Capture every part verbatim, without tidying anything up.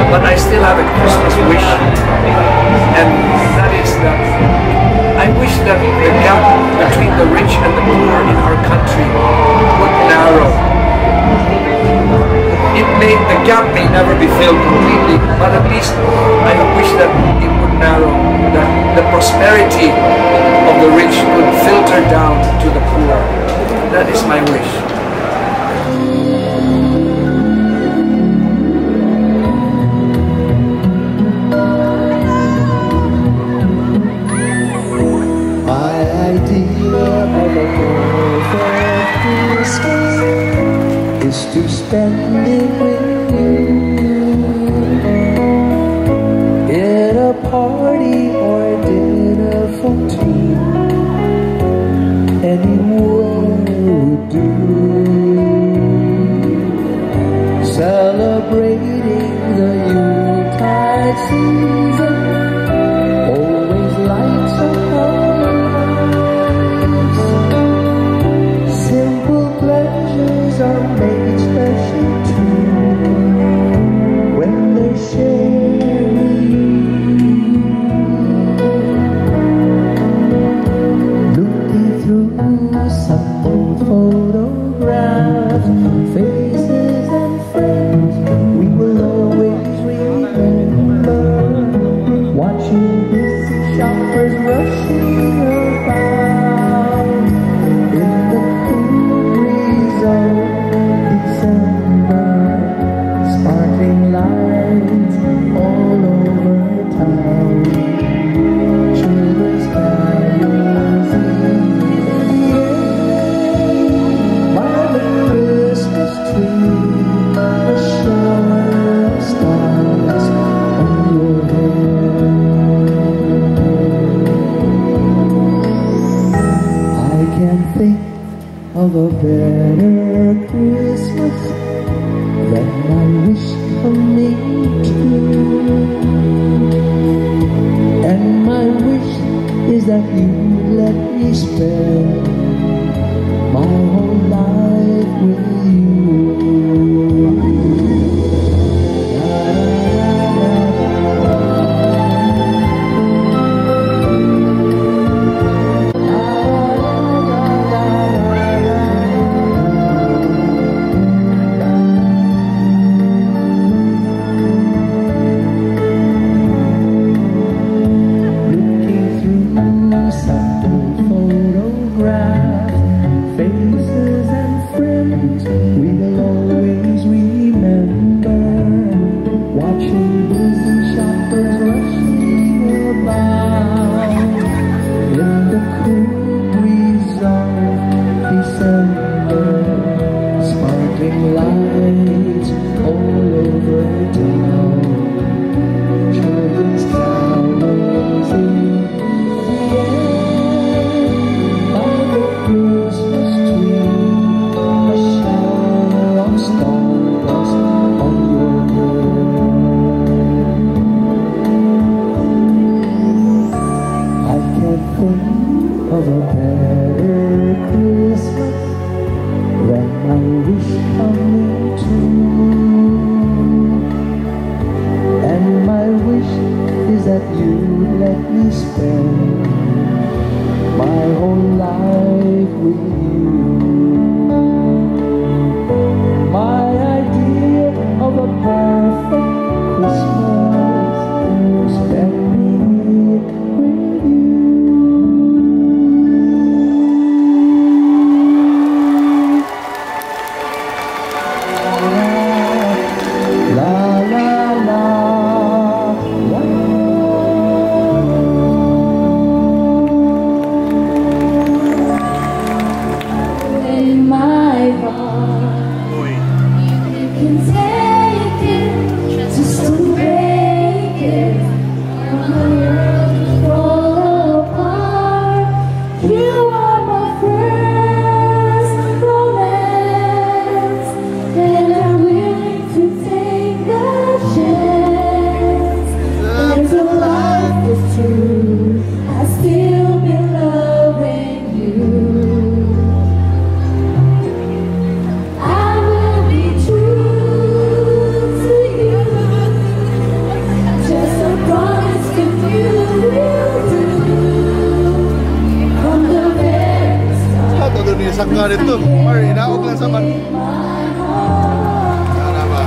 But I still have a Christmas wish, and that is that I wish that the gap between the rich and the poor in our country would narrow. It may, the gap may never be filled completely, but at least I wish that it would narrow, that the prosperity of the rich would filter down to the poor. That is my wish. Is to spend it with you in a party or dinner for two. Anywhere would do. Celebrating the Yuletide season always lights up our lives. Simple pleasures are made special too when they're shared with you. Looking through some old photographs, faces and friends we will always remember. Watching busy shoppers rushing about in the cool breeze of December, sparkling lights all over town, children's carols in the air, by the Christmas tree, a shower of stars on your hair. I can't think of a better Christmas than my wish coming true. And my wish is that you let me spend my whole life with you. sangga dito. Mar, inaog lang sa man. Sana ba?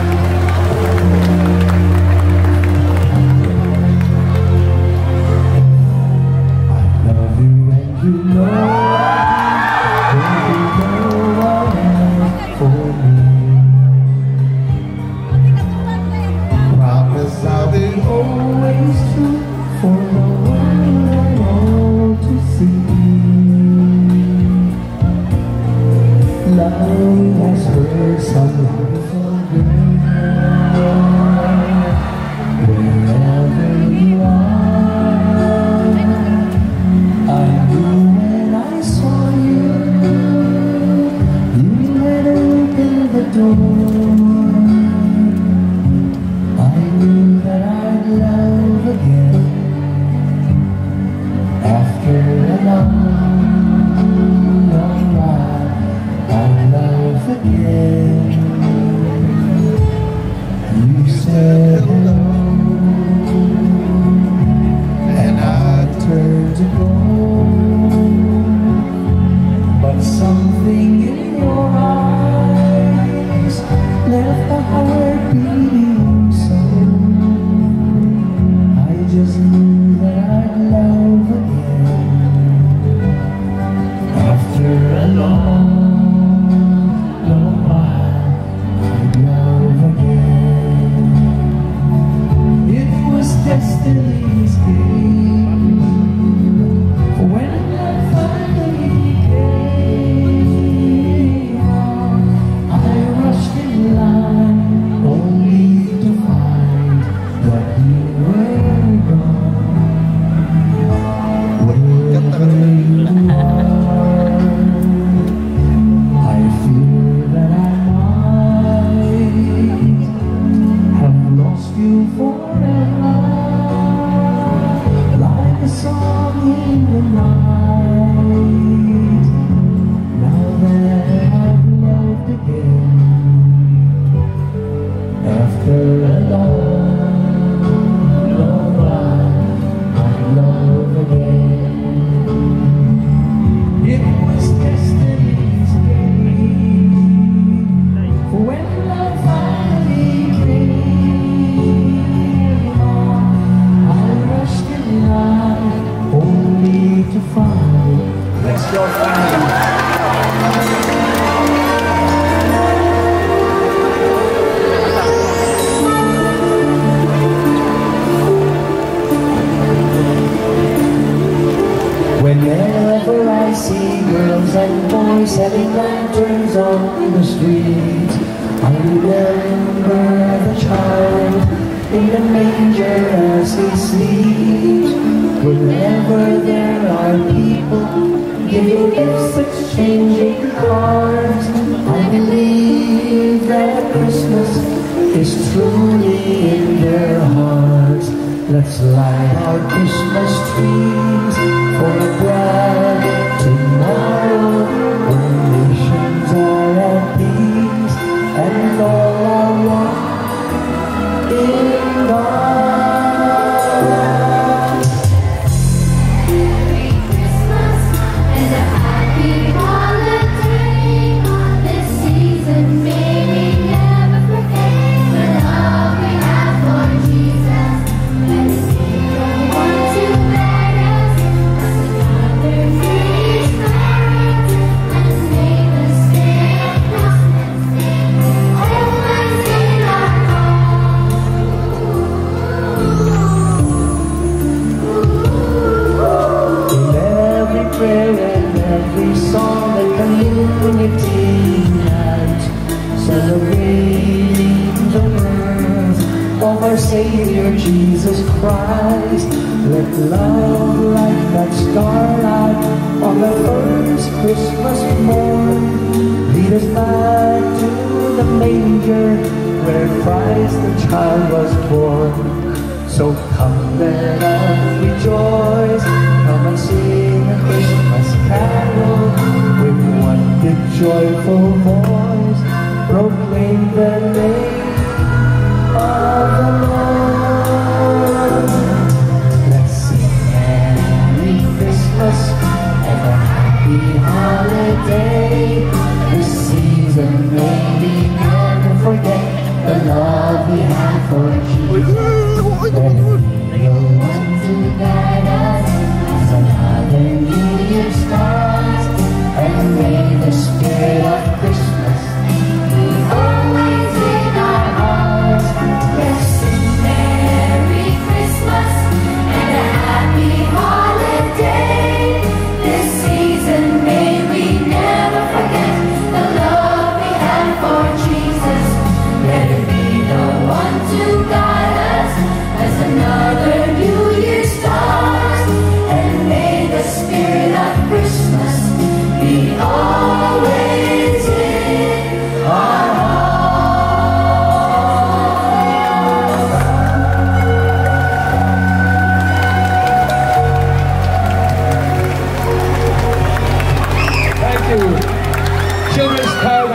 Holiday.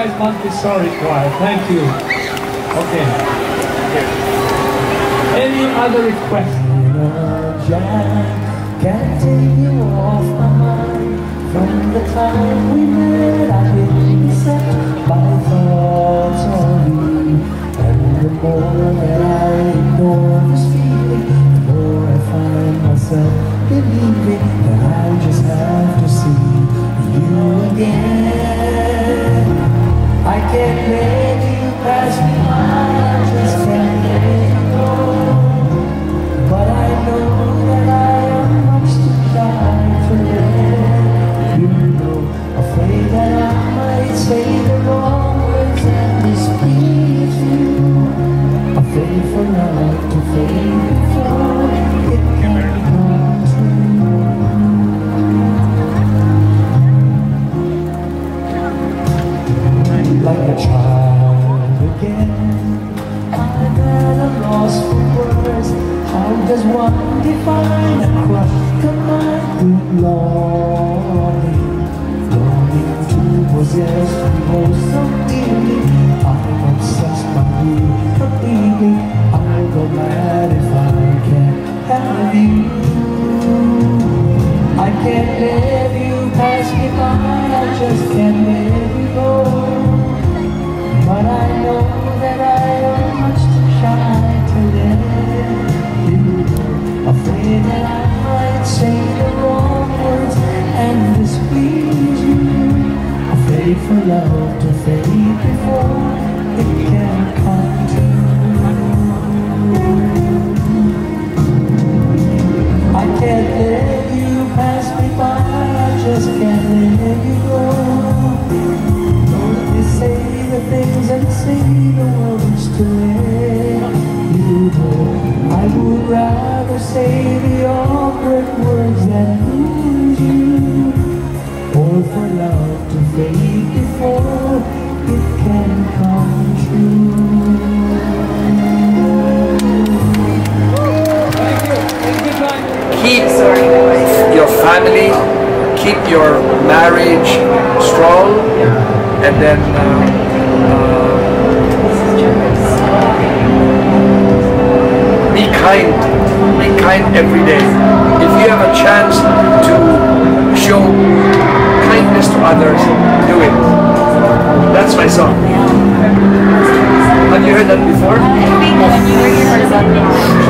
Surprise Monthly Story Choir. Thank you. Okay. Any other requests? Can't take you off my mind. From the time we met, I've been beset by thoughts of you. And the more that I ignore this feeling, the more I find myself believing that I just have to see you again. I can't let you pass me by, I just can't let you go. But I know that I am much too shy to let you know. Afraid that I might say the wrong words and displease you. Afraid for love to fade before it can come true. Like a child again, I'm at a loss for words. How does one define a crush combined with longing? Longing to possess you most so dearly. I'm obsessed by you completely. I'll go mad if I can't have you. I can't let you pass me by, I just can't let you go. But I know that I am much too shy to let you go. Afraid that I might say the wrong words and displease you. Afraid for love to fade before it can come true. I can't let you pass me by, I just can't let you go. Don't you say the things and say the words to let you know. I would rather say the awkward words than lose you, or for love to fade before it can come true. Thank you. Thank you, John. Keep your family, keep your marriage strong, and then uh, uh, be kind. Be kind every day. If you have a chance to show kindness to others, do it. That's my song. Have you heard that before? I think when you were here for something.